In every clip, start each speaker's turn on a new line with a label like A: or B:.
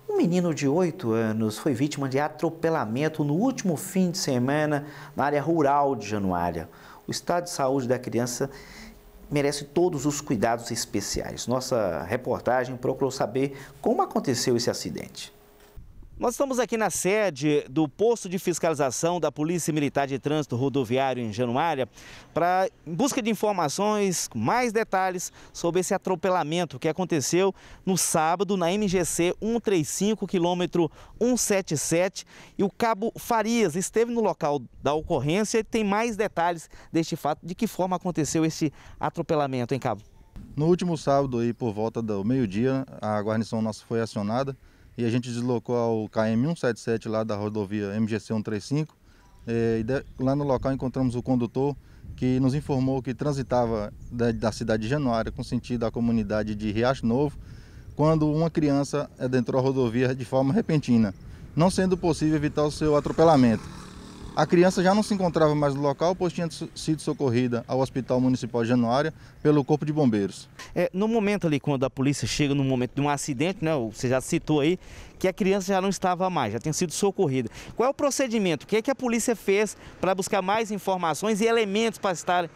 A: Um menino de 8 anos foi vítima de atropelamento no último fim de semana na área rural de Januária. O estado de saúde da criança merece todos os cuidados especiais. Nossa reportagem procurou saber como aconteceu esse acidente. Nós estamos aqui na sede do posto de fiscalização da Polícia Militar de Trânsito Rodoviário em Januária em busca de informações, mais detalhes sobre esse atropelamento que aconteceu no sábado na MGC 135, quilômetro 177, e o cabo Farias esteve no local da ocorrência e tem mais detalhes deste fato. De que forma aconteceu esse atropelamento, hein, cabo?
B: No último sábado, aí, por volta do meio-dia, a guarnição nossa foi acionada e a gente deslocou ao KM 177 lá da rodovia MGC 135. Lá no local encontramos o condutor que nos informou que transitava da cidade de Januária com sentido à comunidade de Riacho Novo, quando uma criança adentrou a rodovia de forma repentina, não sendo possível evitar o seu atropelamento. A criança já não se encontrava mais no local, pois tinha sido socorrida ao Hospital Municipal de Januária pelo Corpo de Bombeiros.
A: No momento ali, quando a polícia chega no momento de um acidente, né, você já citou aí, que a criança já não estava mais, já tinha sido socorrida. Qual é o procedimento? O que é que a polícia fez para buscar mais informações e elementos para estar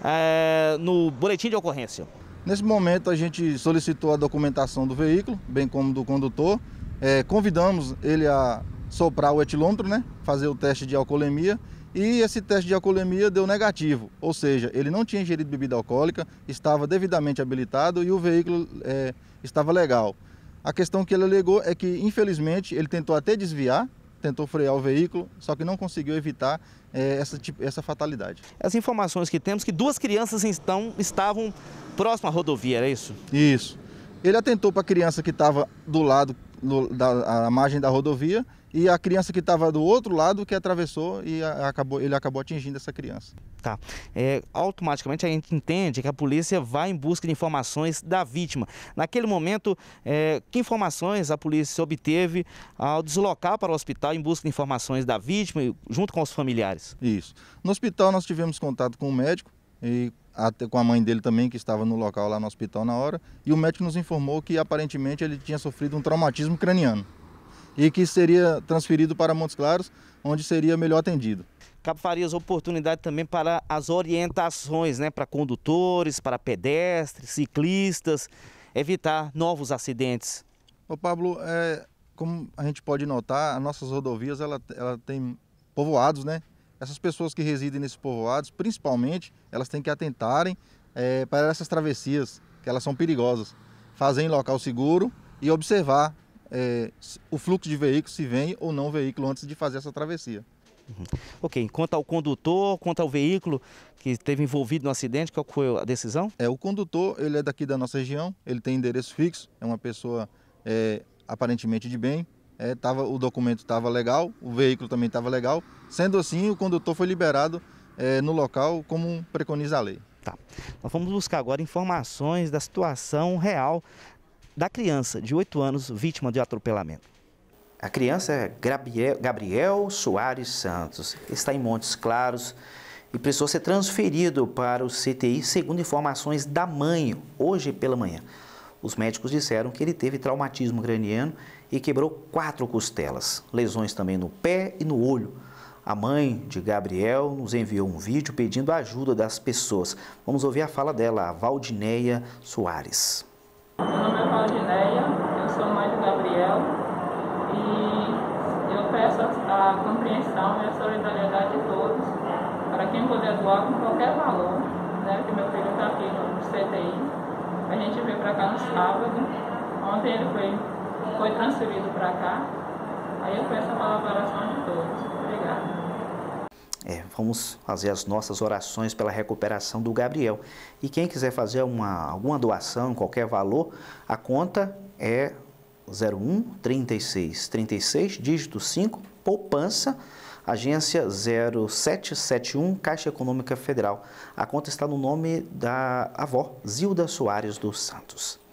A: no boletim de ocorrência?
B: Nesse momento, a gente solicitou a documentação do veículo, bem como do condutor. Convidamos ele a soprar o etilômetro, né? Fazer o teste de alcoolemia, e esse teste de alcoolemia deu negativo, ou seja, ele não tinha ingerido bebida alcoólica, estava devidamente habilitado e o veículo estava legal. A questão que ele alegou é que, infelizmente, ele tentou até desviar, tentou frear o veículo, só que não conseguiu evitar essa fatalidade.
A: As informações que temos que duas crianças estavam próximas à rodovia, é isso?
B: Isso. Ele atentou para a criança que estava do lado da margem da rodovia e a criança que estava do outro lado que atravessou e ele acabou atingindo essa criança.
A: Tá. Automaticamente a gente entende que a polícia vai em busca de informações da vítima. Naquele momento, que informações a polícia obteve ao deslocar para o hospital em busca de informações da vítima junto com os familiares?
B: Isso. No hospital nós tivemos contato com o médico e até com a mãe dele também, que estava no local lá no hospital na hora, e o médico nos informou que aparentemente ele tinha sofrido um traumatismo craniano e que seria transferido para Montes Claros, onde seria melhor atendido.
A: Cabo Farias, oportunidade também para as orientações, né, para condutores, para pedestres, ciclistas, evitar novos acidentes.
B: Ô Pablo, como a gente pode notar, as nossas rodovias ela tem povoados, né? Essas pessoas que residem nesses povoados, principalmente, elas têm que atentarem para essas travessias, que elas são perigosas. Fazer em local seguro e observar o fluxo de veículos, se vem ou não veículo antes de fazer essa travessia.
A: Ok, quanto ao condutor, quanto ao veículo que esteve envolvido no acidente, qual foi a decisão?
B: O condutor, ele é daqui da nossa região, ele tem endereço fixo, é uma pessoa aparentemente de bem. O documento estava legal, o veículo também estava legal. Sendo assim, o condutor foi liberado no local, como preconiza a lei.
A: Tá. Nós vamos buscar agora informações da situação real da criança de 8 anos, vítima de atropelamento. A criança é Gabriel Soares Santos, está em Montes Claros e precisou ser transferido para o CTI, segundo informações da mãe, hoje pela manhã. Os médicos disseram que ele teve traumatismo craniano e quebrou 4 costelas, lesões também no pé e no olho. A mãe de Gabriel nos enviou um vídeo pedindo a ajuda das pessoas. Vamos ouvir a fala dela, a Valdineia Soares.
C: Meu nome é Valdineia, eu sou mãe de Gabriel e eu peço a compreensão e a solidariedade de todos para quem puder doar com qualquer valor, né, que meu filho está aqui no CTI. A gente veio para cá no sábado, ontem ele foi transferido para cá, aí eu peço a colaboração de todos. Obrigada.
A: Vamos fazer as nossas orações pela recuperação do Gabriel. E quem quiser fazer alguma doação, qualquer valor, a conta é 01 36 36, dígito 5, poupança, agência 0771, Caixa Econômica Federal. A conta está no nome da avó, Zilda Soares dos Santos.